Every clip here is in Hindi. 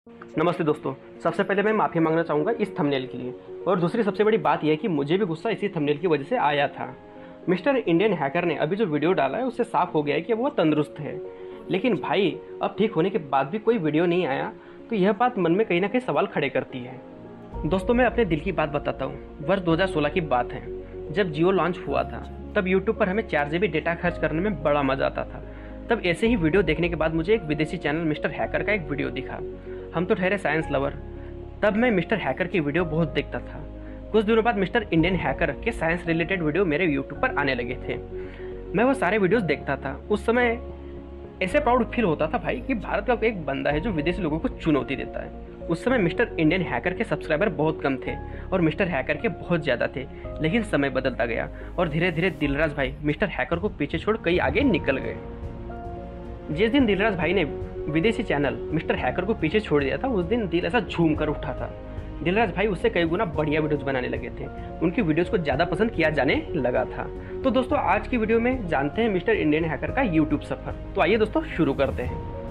नमस्ते दोस्तों। सबसे पहले मैं माफ़ी मांगना चाहूँगा इस थंबनेल के लिए, और दूसरी सबसे बड़ी बात यह है कि मुझे भी गुस्सा इसी थंबनेल की वजह से आया था। मिस्टर इंडियन हैकर ने अभी जो वीडियो डाला है उससे साफ हो गया है कि वो तंदुरुस्त है, लेकिन भाई अब ठीक होने के बाद भी कोई वीडियो नहीं आया, तो यह बात मन में कहीं ना कहीं सवाल खड़े करती है। दोस्तों, मैं अपने दिल की बात बताता हूँ। वर्ष 2016 की बात है, जब जियो लॉन्च हुआ था, तब यूट्यूब पर हमें 4 GB डेटा खर्च करने में बड़ा मजा आता था। तब ऐसे ही वीडियो देखने के बाद मुझे एक विदेशी चैनल मिस्टर हैकर का एक वीडियो दिखा। हम तो ठहरे साइंस लवर, तब मैं मिस्टर हैकर की वीडियो बहुत देखता था। कुछ दिनों बाद मिस्टर इंडियन हैकर के साइंस रिलेटेड वीडियो मेरे यूट्यूब पर आने लगे थे। मैं वो सारे वीडियोस देखता था। उस समय ऐसे प्राउड फील होता था भाई कि भारत का एक बंदा है जो विदेशी लोगों को चुनौती देता है। उस समय मिस्टर इंडियन हैकर के सब्सक्राइबर बहुत कम थे और मिस्टर हैकर के बहुत ज़्यादा थे, लेकिन समय बदलता गया और धीरे धीरे दिलराज भाई मिस्टर हैकर को पीछे छोड़ कई आगे निकल गए। जिस दिन दिलराज भाई ने विदेशी चैनल मिस्टर हैकर को पीछे छोड़ दिया था, उस दिन दिल ऐसा झूम कर उठा था। दिलराज भाई उससे कई गुना बढ़िया वीडियोस बनाने लगे थे। उनकी वीडियोस को ज़्यादा पसंद किया जाने लगा था। तो दोस्तों, आज की वीडियो में जानते हैं मिस्टर इंडियन हैकर का यूट्यूब सफर। तो आइए दोस्तों शुरू करते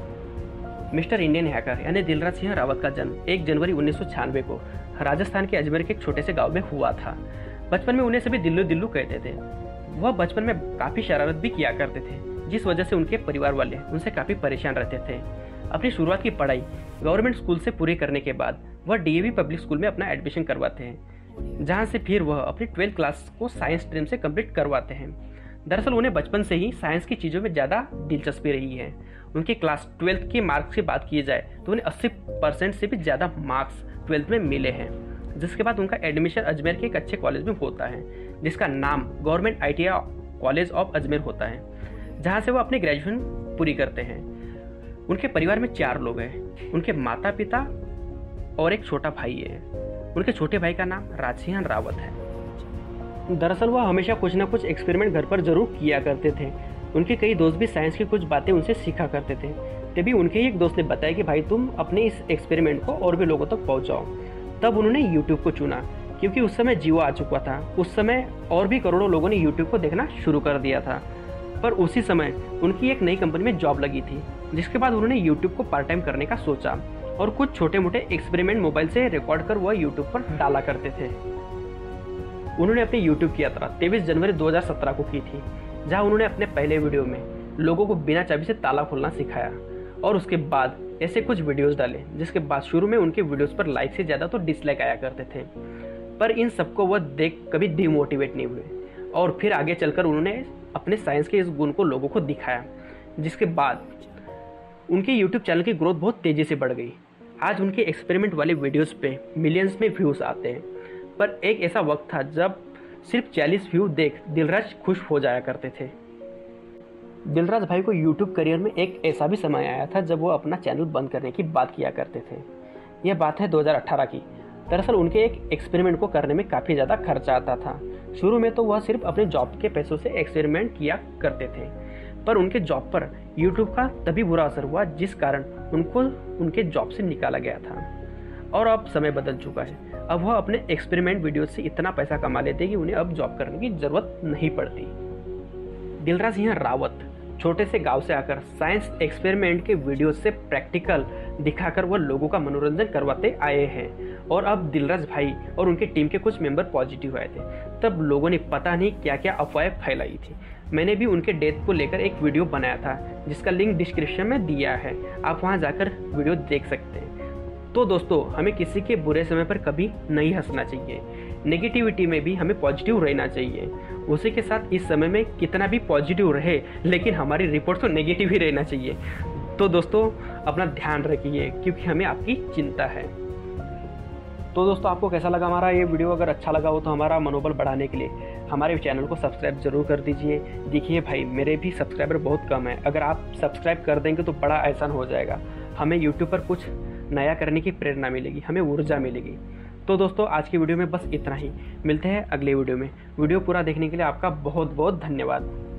हैं। मिस्टर इंडियन हैकर यानी दिलराज सिंह रावत का जन्म 1 जनवरी 1996 को राजस्थान के अजमेर के एक छोटे से गाँव में हुआ था। बचपन में उन्हें सभी दिल्लू दिल्लू कहते थे। वह बचपन में काफ़ी शरारत भी किया करते थे, जिस वजह से उनके परिवार वाले उनसे काफ़ी परेशान रहते थे। अपनी शुरुआत की पढ़ाई गवर्नमेंट स्कूल से पूरी करने के बाद वह डीएवी पब्लिक स्कूल में अपना एडमिशन करवाते हैं, जहां से फिर वह अपनी 12th क्लास को साइंस स्ट्रीम से कंप्लीट करवाते हैं। दरअसल उन्हें बचपन से ही साइंस की चीज़ों में ज़्यादा दिलचस्पी रही है। उनकी क्लास 12th के मार्क्स की बात की जाए तो उन्हें 80% से भी ज़्यादा मार्क्स 12th में मिले हैं, जिसके बाद उनका एडमिशन अजमेर के एक अच्छे कॉलेज में होता है, जिसका नाम government ITI college of Ajmer होता है, जहाँ से वो अपनी ग्रेजुएशन पूरी करते हैं। उनके परिवार में 4 लोग हैं। उनके माता पिता और एक छोटा भाई है। उनके छोटे भाई का नाम राजसिंह रावत है। दरअसल वह हमेशा कुछ ना कुछ एक्सपेरिमेंट घर पर जरूर किया करते थे। उनके कई दोस्त भी साइंस की कुछ बातें उनसे सीखा करते थे। तभी उनके ही एक दोस्त ने बताया कि भाई तुम अपने इस एक्सपेरिमेंट को और भी लोगों तक पहुँचाओ। तब उन्होंने यूट्यूब को चुना, क्योंकि उस समय जियो आ चुका था। उस समय और भी करोड़ों लोगों ने यूट्यूब को देखना शुरू कर दिया था। पर उसी समय उनकी एक नई कंपनी में जॉब लगी थी, जिसके बाद उन्होंने यूट्यूब को पार्ट टाइम करने का सोचा और कुछ छोटे मोटे एक्सपेरिमेंट मोबाइल से रिकॉर्ड कर वह यूट्यूब पर डाला करते थे। उन्होंने अपनी यूट्यूब की यात्रा 23 जनवरी 2017 को की थी, जहां उन्होंने अपने पहले वीडियो में लोगों को बिना चाबी से ताला खोलना सिखाया और उसके बाद ऐसे कुछ वीडियोस डाले, जिसके बाद शुरू में उनके वीडियोस पर लाइक से ज़्यादा तो डिसलाइक आया करते थे। पर इन सबको वह देख कभी डिमोटिवेट नहीं हुए और फिर आगे चलकर उन्होंने अपने साइंस के इस गुण को लोगों को दिखाया, जिसके बाद उनके YouTube चैनल की ग्रोथ बहुत तेज़ी से बढ़ गई। आज उनके एक्सपेरिमेंट वाले वीडियोस पे मिलियंस में व्यूज़ आते हैं। पर एक ऐसा वक्त था जब सिर्फ 40 व्यू देख दिलराज खुश हो जाया करते थे। दिलराज भाई को YouTube करियर में एक ऐसा भी समय आया था जब वो अपना चैनल बंद करने की बात किया करते थे। यह बात है 2018 की। दरअसल उनके एक एक्सपेरिमेंट को करने में काफ़ी ज़्यादा खर्चा आता था। शुरू में तो वह सिर्फ अपने जॉब के पैसों से एक्सपेरिमेंट किया करते थे, पर उनके जॉब पर यूट्यूब का तभी बुरा असर हुआ जिस कारण उनको उनके जॉब से निकाला गया था। और अब समय बदल चुका है। अब वह अपने एक्सपेरिमेंट वीडियो से इतना पैसा कमा लेते कि उन्हें अब जॉब करने की ज़रूरत नहीं पड़ती। दिलराज सिंह रावत छोटे से गांव से आकर साइंस एक्सपेरिमेंट के वीडियो से प्रैक्टिकल दिखाकर वह लोगों का मनोरंजन करवाते आए हैं। और अब दिलराज भाई और उनके टीम के कुछ मेंबर पॉजिटिव आए थे, तब लोगों ने पता नहीं क्या क्या अफवाहें फैलाई थी। मैंने भी उनके डेथ को लेकर एक वीडियो बनाया था, जिसका लिंक डिस्क्रिप्शन में दिया है, आप वहां जाकर वीडियो देख सकते हैं। तो दोस्तों, हमें किसी के बुरे समय पर कभी नहीं हंसना चाहिए। नेगेटिविटी में भी हमें पॉजिटिव रहना चाहिए। उसी के साथ इस समय में कितना भी पॉजिटिव रहे, लेकिन हमारी रिपोर्ट तो नेगेटिव ही रहना चाहिए। तो दोस्तों, अपना ध्यान रखिए, क्योंकि हमें आपकी चिंता है। तो दोस्तों, आपको कैसा लगा हमारा ये वीडियो? अगर अच्छा लगा हो तो हमारा मनोबल बढ़ाने के लिए हमारे चैनल को सब्सक्राइब जरूर कर दीजिए। देखिए भाई, मेरे भी सब्सक्राइबर बहुत कम है। अगर आप सब्सक्राइब कर देंगे तो बड़ा आसान हो जाएगा। हमें यूट्यूब पर कुछ नया करने की प्रेरणा मिलेगी, हमें ऊर्जा मिलेगी। तो दोस्तों, आज की वीडियो में बस इतना ही। मिलते हैं अगले वीडियो में। वीडियो पूरा देखने के लिए आपका बहुत बहुत धन्यवाद।